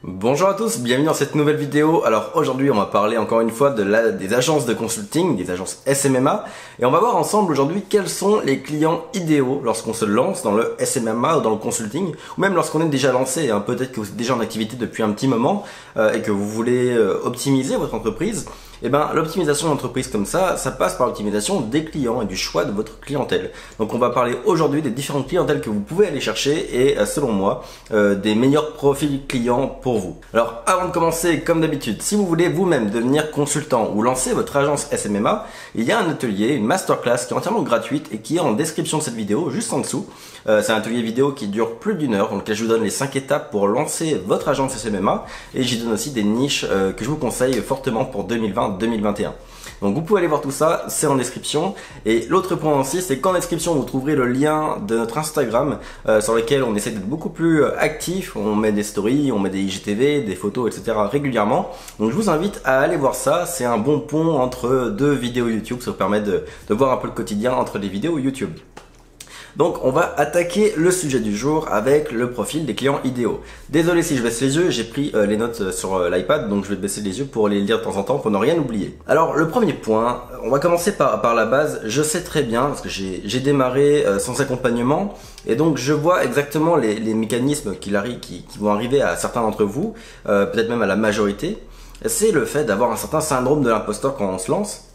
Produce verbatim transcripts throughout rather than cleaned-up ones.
Bonjour à tous, bienvenue dans cette nouvelle vidéo. Alors aujourd'hui on va parler encore une fois de la, des agences de consulting, des agences S M M A, et on va voir ensemble aujourd'hui quels sont les clients idéaux lorsqu'on se lance dans le S M M A ou dans le consulting, ou même lorsqu'on est déjà lancé, hein. Peut-être que vous êtes déjà en activité depuis un petit moment euh, et que vous voulez euh, optimiser votre entreprise. Et ben l'optimisation d'entreprise comme ça, ça passe par l'optimisation des clients et du choix de votre clientèle. Donc on va parler aujourd'hui des différentes clientèles que vous pouvez aller chercher et selon moi euh, des meilleurs profils clients pour vous. Alors avant de commencer, comme d'habitude, si vous voulez vous-même devenir consultant ou lancer votre agence S M M A, il y a un atelier, une masterclass qui est entièrement gratuite et qui est en description de cette vidéo, juste en dessous. Euh, c'est un atelier vidéo qui dure plus d'une heure, dans lequel je vous donne les cinq étapes pour lancer votre agence S M M A et j'y donne aussi des niches euh, que je vous conseille fortement pour deux mille vingt deux mille vingt et un. Donc vous pouvez aller voir tout ça, c'est en description. Et l'autre point aussi, c'est qu'en description vous trouverez le lien de notre Instagram euh, sur lequel on essaie d'être beaucoup plus actif. On met des stories, on met des I G T V, des photos, et cetera régulièrement. Donc je vous invite à aller voir ça. C'est un bon pont entre deux vidéos YouTube. Ça vous permet de, de voir un peu le quotidien entre les vidéos YouTube. Donc on va attaquer le sujet du jour avec le profil des clients idéaux. Désolé si je baisse les yeux, j'ai pris euh, les notes sur euh, l'iPad, donc je vais baisser les yeux pour les lire de temps en temps pour ne rien oublier. Alors le premier point, on va commencer par, par la base. Je sais très bien, parce que j'ai démarré euh, sans accompagnement, et donc je vois exactement les, les mécanismes qui, qui, qui vont arriver à certains d'entre vous, euh, peut-être même à la majorité. C'est le fait d'avoir un certain syndrome de l'imposteur quand on se lance.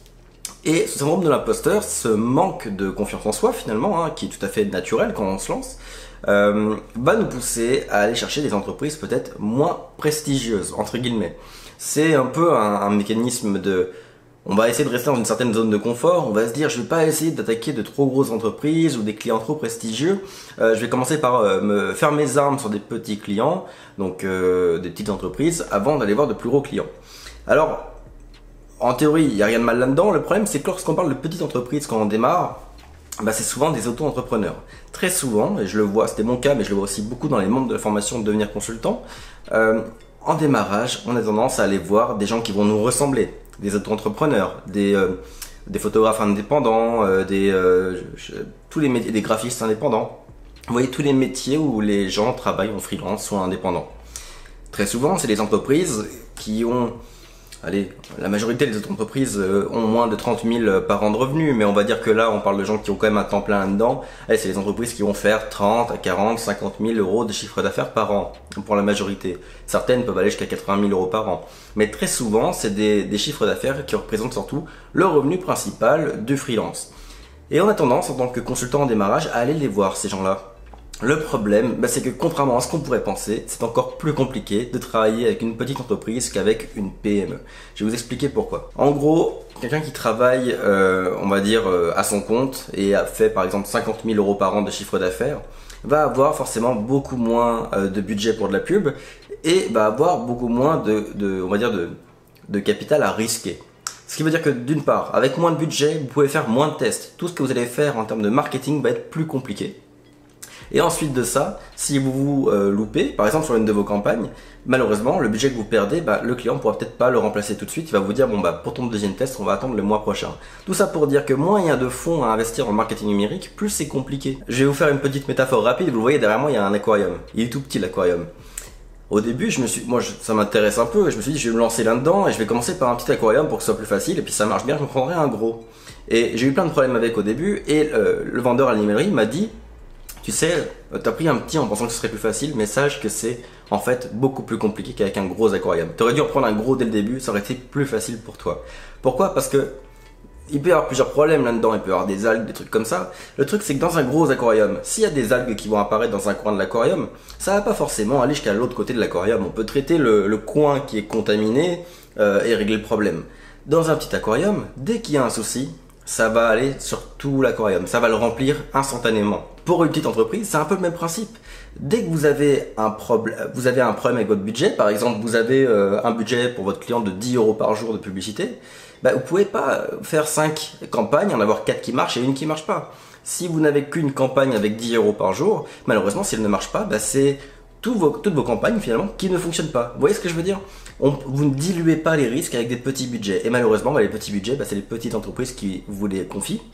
Et ce syndrome de l'imposteur, ce manque de confiance en soi finalement, hein, qui est tout à fait naturel quand on se lance, euh, va nous pousser à aller chercher des entreprises peut-être moins prestigieuses, entre guillemets. C'est un peu un, un mécanisme de... On va essayer de rester dans une certaine zone de confort, on va se dire je vais pas essayer d'attaquer de trop grosses entreprises ou des clients trop prestigieux, euh, je vais commencer par euh, me faire mes armes sur des petits clients, donc euh, des petites entreprises, avant d'aller voir de plus gros clients. Alors, en théorie, il n'y a rien de mal là-dedans. Le problème, c'est que lorsqu'on parle de petites entreprises, quand on démarre, bah, c'est souvent des auto-entrepreneurs. Très souvent, et je le vois, c'était mon cas, mais je le vois aussi beaucoup dans les membres de la formation de devenir consultant, euh, en démarrage, on a tendance à aller voir des gens qui vont nous ressembler, des auto-entrepreneurs, des, euh, des photographes indépendants, euh, des, euh, je, tous les métiers, des graphistes indépendants. Vous voyez, tous les métiers où les gens travaillent en freelance ou en indépendant. Très souvent, c'est des entreprises qui ont... Allez, la majorité des autres entreprises ont moins de trente mille par an de revenus, mais on va dire que là, on parle de gens qui ont quand même un temps plein là-dedans. C'est les entreprises qui vont faire trente, quarante, cinquante mille euros de chiffre d'affaires par an, pour la majorité. Certaines peuvent aller jusqu'à quatre-vingt mille euros par an. Mais très souvent, c'est des, des chiffres d'affaires qui représentent surtout le revenu principal du freelance. Et on a tendance, en tant que consultant en démarrage, à aller les voir, ces gens-là. Le problème, bah, c'est que contrairement à ce qu'on pourrait penser, c'est encore plus compliqué de travailler avec une petite entreprise qu'avec une P M E. Je vais vous expliquer pourquoi. En gros, quelqu'un qui travaille, euh, on va dire, euh, à son compte et a fait par exemple cinquante mille euros par an de chiffre d'affaires, va avoir forcément beaucoup moins euh, de budget pour de la pub et va avoir beaucoup moins de, de on va dire, de, de capital à risquer. Ce qui veut dire que d'une part, avec moins de budget, vous pouvez faire moins de tests. Tout ce que vous allez faire en termes de marketing va être plus compliqué. Et ensuite de ça, si vous vous euh, loupez, par exemple sur une de vos campagnes, malheureusement, le budget que vous perdez, bah, le client ne pourra peut-être pas le remplacer tout de suite. Il va vous dire, bon, bah, pour ton deuxième test, on va attendre le mois prochain. Tout ça pour dire que moins il y a de fonds à investir en marketing numérique, plus c'est compliqué. Je vais vous faire une petite métaphore rapide. Vous voyez, derrière moi, il y a un aquarium. Il est tout petit, l'aquarium. Au début, je me suis, moi, je, ça m'intéresse un peu. Et je me suis dit, je vais me lancer là-dedans et je vais commencer par un petit aquarium pour que ce soit plus facile. Et puis ça marche bien, je me prendrai un gros. Et j'ai eu plein de problèmes avec au début. Et euh, le vendeur à l'animalerie m'a dit, tu sais, t'as pris un petit en pensant que ce serait plus facile, mais sache que c'est en fait beaucoup plus compliqué qu'avec un gros aquarium. T'aurais dû en prendre un gros dès le début, ça aurait été plus facile pour toi. Pourquoi? Parce que il peut y avoir plusieurs problèmes là-dedans, il peut y avoir des algues, des trucs comme ça. Le truc c'est que dans un gros aquarium, s'il y a des algues qui vont apparaître dans un coin de l'aquarium, ça va pas forcément aller jusqu'à l'autre côté de l'aquarium. On peut traiter le, le coin qui est contaminé euh, et régler le problème. Dans un petit aquarium, dès qu'il y a un souci, ça va aller sur tout l'aquarium, ça va le remplir instantanément. Pour une petite entreprise, c'est un peu le même principe. Dès que vous avez un problème, vous avez un problème avec votre budget, par exemple, vous avez euh, un budget pour votre client de dix euros par jour de publicité, bah, vous pouvez pas faire cinq campagnes, en avoir quatre qui marchent et une qui marche pas. Si vous n'avez qu'une campagne avec dix euros par jour, malheureusement, si elle ne marche pas, bah, c'est tous vos, toutes vos campagnes finalement qui ne fonctionnent pas. Vous voyez ce que je veux dire? On, vous ne diluez pas les risques avec des petits budgets. Et malheureusement, bah, les petits budgets, bah, c'est les petites entreprises qui vous les confient.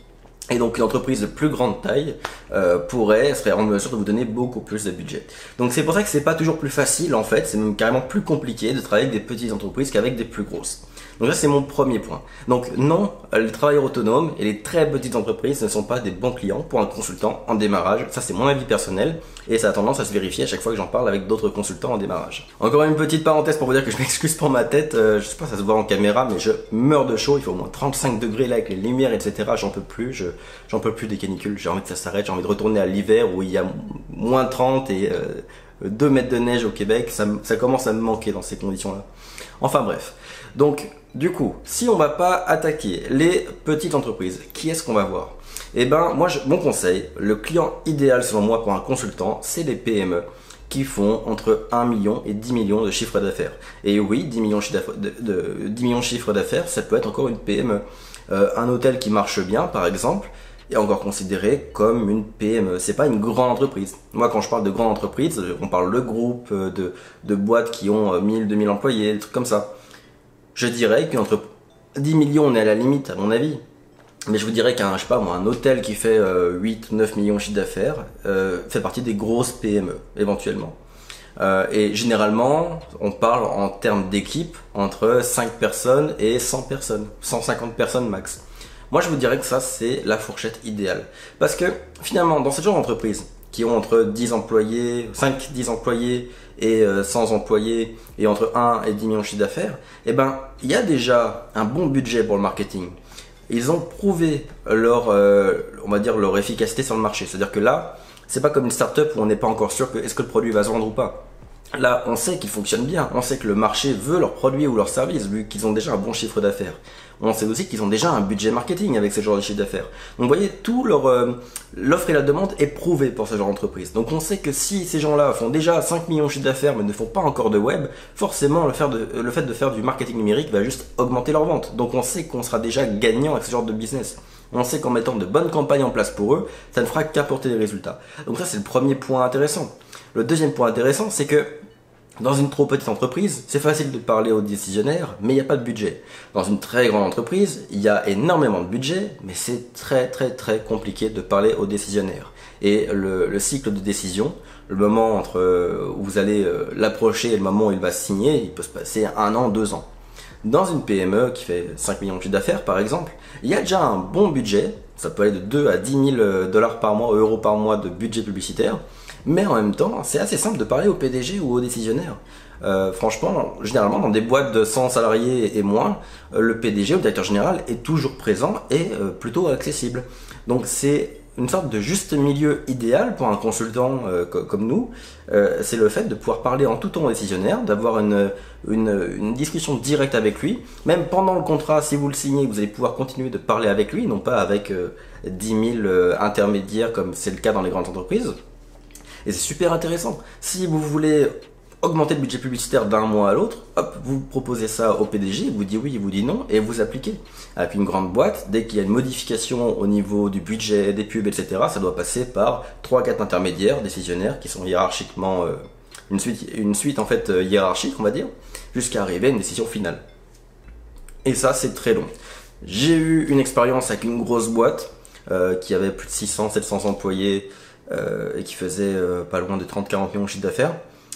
Et donc une entreprise de plus grande taille euh, pourrait, serait en mesure de vous donner beaucoup plus de budget. Donc c'est pour ça que c'est pas toujours plus facile en fait, c'est même carrément plus compliqué de travailler avec des petites entreprises qu'avec des plus grosses. Donc ça c'est mon premier point. Donc non, les travailleurs autonomes et les très petites entreprises ne sont pas des bons clients pour un consultant en démarrage. Ça c'est mon avis personnel et ça a tendance à se vérifier à chaque fois que j'en parle avec d'autres consultants en démarrage. Encore une petite parenthèse pour vous dire que je m'excuse pour ma tête, euh, je sais pas ça se voit en caméra mais je meurs de chaud, il fait au moins trente-cinq degrés là avec les lumières et cetera. J'en peux plus, je, j'en peux plus des canicules, j'ai envie que ça s'arrête, j'ai envie de retourner à l'hiver où il y a moins trente et euh, deux mètres de neige au Québec, ça, ça commence à me manquer dans ces conditions là. Enfin bref, donc du coup, si on va pas attaquer les petites entreprises, qui est-ce qu'on va voir? Eh ben, moi, je, mon conseil, le client idéal selon moi pour un consultant, c'est les P M E qui font entre un million et dix millions de chiffre d'affaires. Et oui, dix millions de, de, dix millions de chiffre d'affaires, ça peut être encore une P M E. Euh, un hôtel qui marche bien, par exemple, est encore considéré comme une P M E. C'est pas une grande entreprise. Moi, quand je parle de grande entreprise, on parle de groupes, de, de boîtes qui ont mille, deux mille employés, des trucs comme ça. Je dirais qu'entre dix millions, on est à la limite, à mon avis. Mais je vous dirais qu'un, je sais pas moi, un hôtel qui fait euh, huit ou neuf millions de chiffre d'affaires euh, fait partie des grosses P M E, éventuellement. Euh, et généralement, on parle en termes d'équipe entre cinq personnes et cent personnes, cent cinquante personnes max. Moi, je vous dirais que ça, c'est la fourchette idéale. Parce que finalement, dans ce genre d'entreprise, qui ont entre dix employés, cinq dix employés et euh, cent employés et entre un et dix millions de chiffre d'affaires, eh ben, il y a déjà un bon budget pour le marketing. Ils ont prouvé leur, euh, on va dire, leur efficacité sur le marché. C'est-à-dire que là, c'est pas comme une start-up où on n'est pas encore sûr que est-ce que le produit va se vendre ou pas. Là, on sait qu'ils fonctionnent bien, on sait que le marché veut leurs produits ou leurs services, vu qu'ils ont déjà un bon chiffre d'affaires. On sait aussi qu'ils ont déjà un budget marketing avec ce genre de chiffre d'affaires. Donc vous voyez, tout leur euh, l'offre et la demande est prouvée pour ce genre d'entreprise. Donc on sait que si ces gens-là font déjà cinq millions de chiffre d'affaires mais ne font pas encore de web, forcément le, faire de, le fait de faire du marketing numérique va juste augmenter leurs ventes. Donc on sait qu'on sera déjà gagnant avec ce genre de business. On sait qu'en mettant de bonnes campagnes en place pour eux, ça ne fera qu'apporter des résultats. Donc ça c'est le premier point intéressant. Le deuxième point intéressant, c'est que dans une trop petite entreprise, c'est facile de parler aux décisionnaires, mais il n'y a pas de budget. Dans une très grande entreprise, il y a énormément de budget, mais c'est très très très compliqué de parler aux décisionnaires. Et le, le cycle de décision, le moment entre où vous allez l'approcher et le moment où il va signer, il peut se passer un an, deux ans. Dans une P M E qui fait cinq millions de chiffre d'affaires par exemple, il y a déjà un bon budget, ça peut aller de deux à dix mille dollars par mois, euros par mois de budget publicitaire. Mais en même temps, c'est assez simple de parler au P D G ou aux décisionnaires. Euh, franchement, généralement, dans des boîtes de cent salariés et moins, euh, le P D G ou le directeur général est toujours présent et euh, plutôt accessible. Donc c'est une sorte de juste milieu idéal pour un consultant euh, co comme nous. Euh, c'est le fait de pouvoir parler en tout temps au décisionnaire, d'avoir une, une, une discussion directe avec lui. Même pendant le contrat, si vous le signez, vous allez pouvoir continuer de parler avec lui, non pas avec euh, dix mille euh, intermédiaires comme c'est le cas dans les grandes entreprises. Et c'est super intéressant. Si vous voulez augmenter le budget publicitaire d'un mois à l'autre, hop, vous proposez ça au P D G, il vous dit oui, il vous dit non, et vous appliquez. Avec une grande boîte, dès qu'il y a une modification au niveau du budget, des pubs, et cetera, ça doit passer par trois quatre intermédiaires, décisionnaires, qui sont hiérarchiquement, euh, une suite, une suite en fait euh, hiérarchique, on va dire, jusqu'à arriver à une décision finale. Et ça, c'est très long. J'ai eu une expérience avec une grosse boîte, euh, qui avait plus de six cents, sept cents employés, Euh, et qui faisait euh, pas loin de trente à quarante millions de chiffre d'affaires.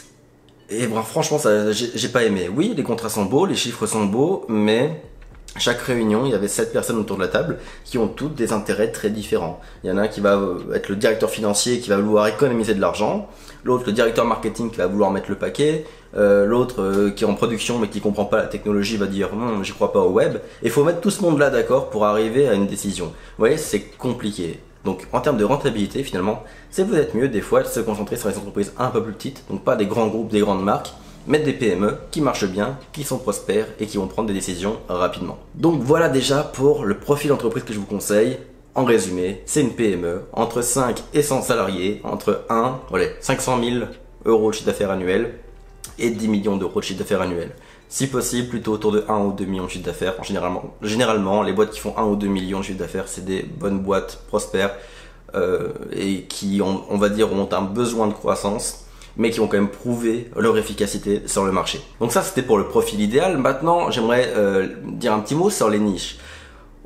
Et bon, franchement, ça, j'ai pas aimé. Oui, les contrats sont beaux, les chiffres sont beaux, mais chaque réunion, il y avait sept personnes autour de la table qui ont toutes des intérêts très différents. Il y en a un qui va être le directeur financier qui va vouloir économiser de l'argent, l'autre le directeur marketing qui va vouloir mettre le paquet, euh, l'autre euh, qui est en production mais qui comprend pas la technologie va dire hm, j'y crois pas au web. Et il faut mettre tout ce monde là d'accord pour arriver à une décision. Vous voyez, c'est compliqué. Donc en termes de rentabilité, finalement, c'est peut-être mieux des fois de se concentrer sur les entreprises un peu plus petites, donc pas des grands groupes, des grandes marques, mais des P M E qui marchent bien, qui sont prospères et qui vont prendre des décisions rapidement. Donc voilà déjà pour le profil d'entreprise que je vous conseille. En résumé, c'est une P M E entre cinq et cent salariés, entre un, allez, cinq cent mille euros de chiffre d'affaires annuel et dix millions d'euros de chiffre d'affaires annuel. Si possible, plutôt autour de un ou deux millions de chiffre d'affaires. Généralement, généralement, les boîtes qui font un ou deux millions de chiffre d'affaires, c'est des bonnes boîtes prospères euh, et qui, ont, on va dire, ont un besoin de croissance, mais qui ont quand même prouvé leur efficacité sur le marché. Donc ça, c'était pour le profil idéal. Maintenant, j'aimerais euh, dire un petit mot sur les niches.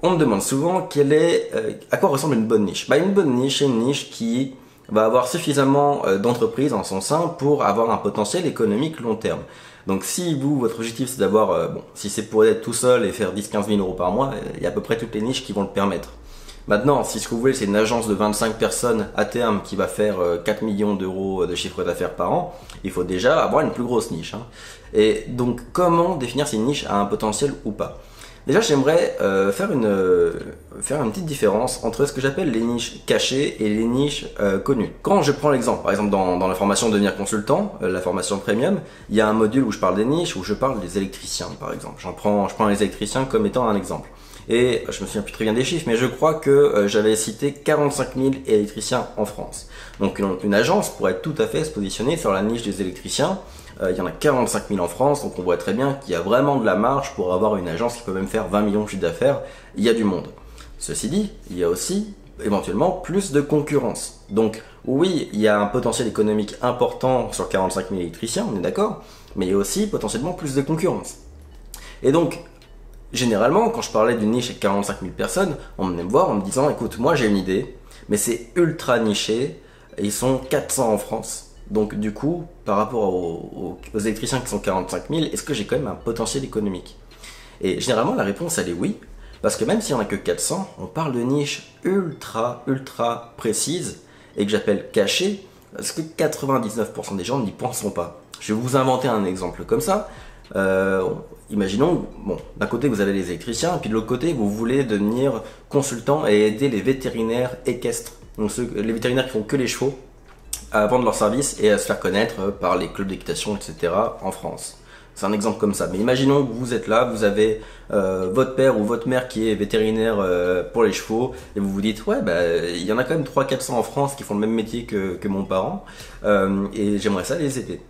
on me demande souvent quelle est, euh, à quoi ressemble une bonne niche. Bah, une bonne niche, c'est une niche qui va avoir suffisamment euh, d'entreprises en son sein pour avoir un potentiel économique long terme. Donc si vous, votre objectif c'est d'avoir, euh, bon, si c'est pour être tout seul et faire dix à quinze mille euros par mois, il y a à peu près toutes les niches qui vont le permettre. Maintenant, si ce que vous voulez c'est une agence de vingt-cinq personnes à terme qui va faire euh, quatre millions d'euros de chiffre d'affaires par an, il faut déjà avoir une plus grosse niche. Hein. Et donc comment définir si une niche a un potentiel ou pas? Déjà, j'aimerais euh, faire, une, euh, faire une petite différence entre ce que j'appelle les niches cachées et les niches euh, connues. Quand je prends l'exemple, par exemple dans, dans la formation devenir consultant, euh, la formation premium, il y a un module où je parle des niches, où je parle des électriciens par exemple. J'en prends, je prends les électriciens comme étant un exemple. Et je me souviens plus très bien des chiffres, mais je crois que euh, j'avais cité quarante-cinq mille électriciens en France. Donc une, une agence pourrait tout à fait se positionner sur la niche des électriciens. Euh, il y en a quarante-cinq mille en France, donc on voit très bien qu'il y a vraiment de la marge pour avoir une agence qui peut même faire vingt millions de chiffre d'affaires. Il y a du monde. Ceci dit, il y a aussi éventuellement plus de concurrence. Donc oui, il y a un potentiel économique important sur quarante-cinq mille électriciens, on est d'accord, mais il y a aussi potentiellement plus de concurrence. Et donc, généralement, quand je parlais d'une niche avec quarante-cinq mille personnes, on venait me voir en me disant, écoute, moi j'ai une idée, mais c'est ultra niché, et ils sont quatre cents en France. Donc du coup, par rapport aux, aux, aux électriciens qui sont quarante-cinq mille, est-ce que j'ai quand même un potentiel économique? Et généralement, la réponse, elle est oui. Parce que même s'il n'y en a que quatre cents, on parle de niches ultra, ultra précises, et que j'appelle cachées, parce que quatre-vingt-dix-neuf pour cent des gens n'y penseront pas. Je vais vous inventer un exemple comme ça. Euh, imaginons, bon, d'un côté vous avez les électriciens, et puis de l'autre côté vous voulez devenir consultant et aider les vétérinaires équestres. Donc ceux, les vétérinaires qui font que les chevaux, à vendre leurs services et à se faire connaître par les clubs d'équitation, et cetera en France. C'est un exemple comme ça. Mais imaginons que vous êtes là, vous avez euh, votre père ou votre mère qui est vétérinaire euh, pour les chevaux, et vous vous dites, ouais, bah, il y en a quand même trois à quatre cents en France qui font le même métier que, que mon parent, euh, et j'aimerais ça les aider.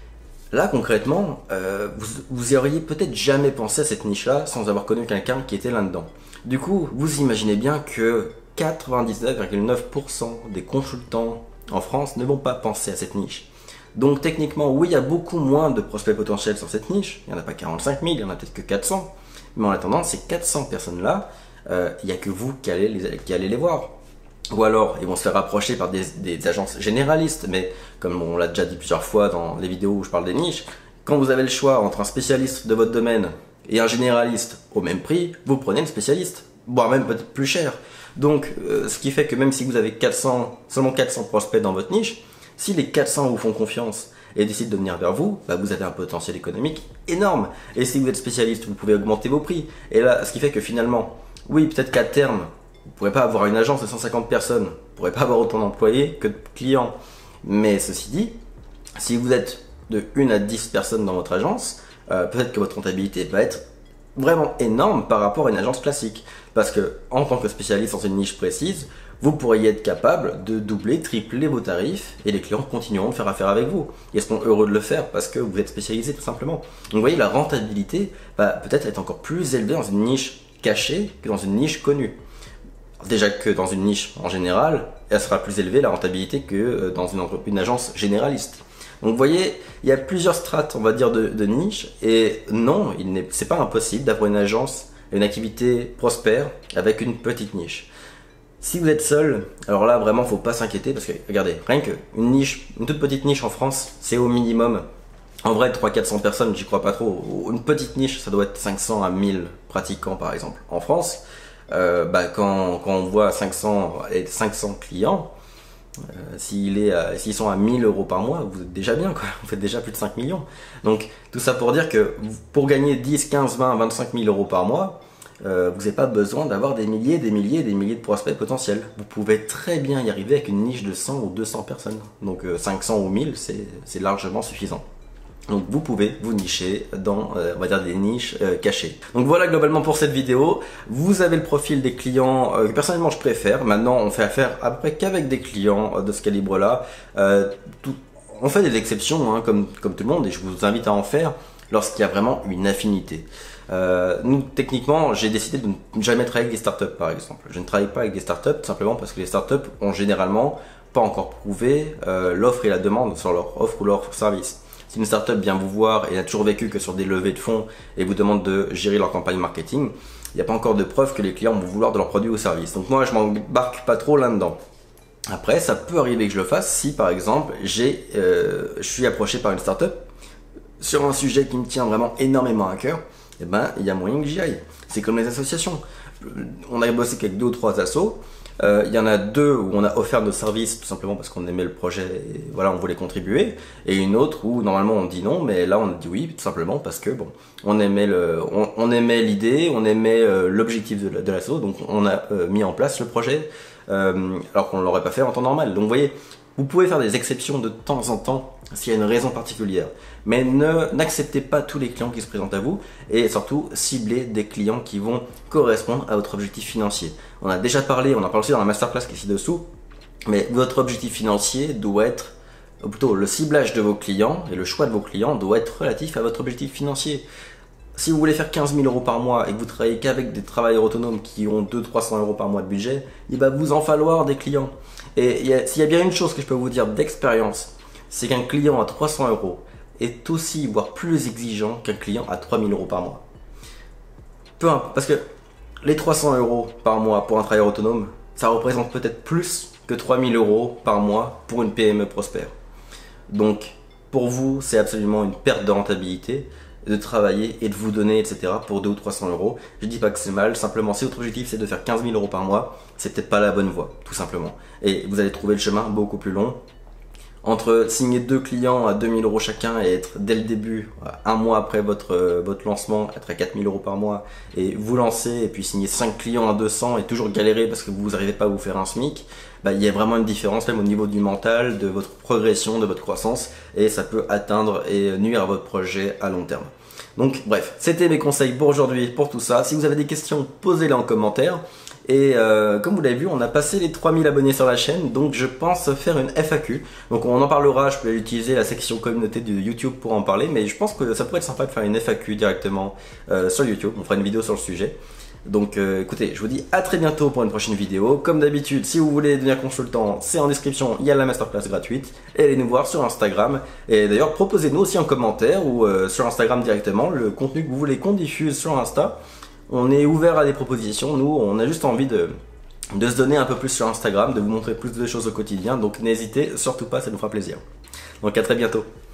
Là, concrètement, euh, vous, vous y auriez peut-être jamais pensé à cette niche-là sans avoir connu quelqu'un qui était là-dedans. Du coup, vous imaginez bien que quatre-vingt-dix-neuf virgule neuf pour cent des consultants en France ne vont pas penser à cette niche. Donc techniquement, oui, il y a beaucoup moins de prospects potentiels sur cette niche. Il n'y en a pas quarante-cinq mille, il y en a peut-être que quatre cents. Mais en attendant, ces quatre cents personnes-là, euh, il n'y a que vous qui allez, les, qui allez les voir. Ou alors, ils vont se faire approcher par des, des agences généralistes. Mais comme on l'a déjà dit plusieurs fois dans les vidéos où je parle des niches, quand vous avez le choix entre un spécialiste de votre domaine et un généraliste au même prix, vous prenez le spécialiste, voire même peut-être plus cher. Donc, euh, ce qui fait que même si vous avez quatre cents, seulement quatre cents prospects dans votre niche, si les quatre cents vous font confiance et décident de venir vers vous, bah vous avez un potentiel économique énorme. Et si vous êtes spécialiste, vous pouvez augmenter vos prix. Et là, ce qui fait que finalement, oui, peut-être qu'à terme, vous ne pourrez pas avoir une agence de cent cinquante personnes, vous ne pourrez pas avoir autant d'employés que de clients. Mais ceci dit, si vous êtes de une à dix personnes dans votre agence, euh, peut-être que votre rentabilité va être vraiment énorme par rapport à une agence classique. Parce que en tant que spécialiste dans une niche précise, vous pourriez être capable de doubler, tripler vos tarifs et les clients continueront de faire affaire avec vous. Ils seront heureux de le faire parce que vous êtes spécialisé tout simplement. Donc vous voyez, la rentabilité va peut-être être encore plus élevée dans une niche cachée que dans une niche connue. Déjà que dans une niche en général, elle sera plus élevée la rentabilité que dans une, une agence généraliste. Donc vous voyez, il y a plusieurs strates, on va dire, de, de niche, et non, il n'est, c'est pas impossible d'avoir une agence, une activité prospère avec une petite niche. Si vous êtes seul, alors là vraiment faut pas s'inquiéter parce que regardez, rien qu'une niche, une toute petite niche en France, c'est au minimum. En vrai, trois à quatre cents personnes, j'y crois pas trop. Une petite niche, ça doit être cinq cents à mille pratiquants par exemple. En France, euh, bah, quand, quand on voit cinq cents et cinq cents clients, Euh, s'il est à, s'ils sont à mille euros par mois, vous êtes déjà bien, quoi. Vous faites déjà plus de cinq millions. Donc tout ça pour dire que pour gagner dix, quinze, vingt, vingt-cinq mille euros par mois, euh, vous n'avez pas besoin d'avoir des milliers, des milliers, des milliers de prospects potentiels. Vous pouvez très bien y arriver avec une niche de cent ou deux cents personnes. Donc euh, cinq cents ou mille, c'est largement suffisant. Donc vous pouvez vous nicher dans, euh, on va dire, des niches euh, cachées. Donc voilà globalement pour cette vidéo. Vous avez le profil des clients euh, que personnellement je préfère. Maintenant on fait affaire à peu près qu'avec des clients euh, de ce calibre-là. Euh, on fait des exceptions hein, comme, comme tout le monde et je vous invite à en faire lorsqu'il y a vraiment une affinité. Euh, nous techniquement j'ai décidé de ne jamais travailler avec des startups par exemple. Je ne travaille pas avec des startups tout simplement parce que les startups ont généralement pas encore prouvé euh, l'offre et la demande sur leur offre ou leur service. Si une startup vient vous voir et n'a toujours vécu que sur des levées de fonds et vous demande de gérer leur campagne marketing, il n'y a pas encore de preuve que les clients vont vouloir de leurs produits ou services. Donc moi, je m'embarque pas trop là-dedans. Après, ça peut arriver que je le fasse si, par exemple, j'ai, euh, je suis approché par une startup sur un sujet qui me tient vraiment énormément à cœur. Eh ben, il y a moyen que j'y aille. C'est comme les associations. On a bossé avec deux ou trois assos. Euh, il y en a deux où on a offert nos services tout simplement parce qu'on aimait le projet et voilà, on voulait contribuer. Et une autre où normalement on dit non, mais là on a dit oui tout simplement parce que bon, on aimait le, on, on aimait l'idée, on aimait euh, l'objectif de, de l'asso, donc on a euh, mis en place le projet euh, alors qu'on ne l'aurait pas fait en temps normal. Donc vous voyez, vous pouvez faire des exceptions de temps en temps s'il y a une raison particulière, mais ne n'acceptez pas tous les clients qui se présentent à vous et surtout ciblez des clients qui vont correspondre à votre objectif financier. On a déjà parlé, on en parle aussi dans la masterclass qui est ci-dessous, mais votre objectif financier doit être, ou plutôt le ciblage de vos clients et le choix de vos clients doit être relatif à votre objectif financier. Si vous voulez faire quinze mille euros par mois et que vous travaillez qu'avec des travailleurs autonomes qui ont deux à trois cents euros par mois de budget, il va vous en falloir des clients. Et s'il y a bien une chose que je peux vous dire d'expérience, c'est qu'un client à trois cents euros est aussi, voire plus exigeant qu'un client à trois mille euros par mois. Peu importe, parce que les trois cents euros par mois pour un travailleur autonome, ça représente peut-être plus que trois mille euros par mois pour une P M E prospère. Donc, pour vous, c'est absolument une perte de rentabilité de travailler et de vous donner, et cetera pour deux ou trois cents euros. Je dis pas que c'est mal, simplement si votre objectif c'est de faire quinze mille euros par mois, c'est peut-être pas la bonne voie, tout simplement. Et vous allez trouver le chemin beaucoup plus long. Entre signer deux clients à deux mille euros chacun et être dès le début, un mois après votre, votre lancement, être à quatre mille euros par mois et vous lancer et puis signer cinq clients à deux cents et toujours galérer parce que vous n'arrivez pas à vous faire un SMIC, bah, il y a vraiment une différence même au niveau du mental, de votre progression, de votre croissance et ça peut atteindre et nuire à votre projet à long terme. Donc bref, c'était mes conseils pour aujourd'hui, pour tout ça. Si vous avez des questions, posez-les en commentaire. Et euh, comme vous l'avez vu, on a passé les trois mille abonnés sur la chaîne, donc je pense faire une F A Q. Donc on en parlera, je peux utiliser la section communauté de YouTube pour en parler, mais je pense que ça pourrait être sympa de faire une F A Q directement euh, sur YouTube. On fera une vidéo sur le sujet. Donc euh, écoutez, je vous dis à très bientôt pour une prochaine vidéo. Comme d'habitude, si vous voulez devenir consultant, c'est en description, il y a la masterclass gratuite. Et allez nous voir sur Instagram. Et d'ailleurs, proposez-nous aussi en commentaire ou euh, sur Instagram directement le contenu que vous voulez qu'on diffuse sur Insta. On est ouvert à des propositions, nous on a juste envie de, de se donner un peu plus sur Instagram, de vous montrer plus de choses au quotidien, donc n'hésitez surtout pas, ça nous fera plaisir. Donc à très bientôt.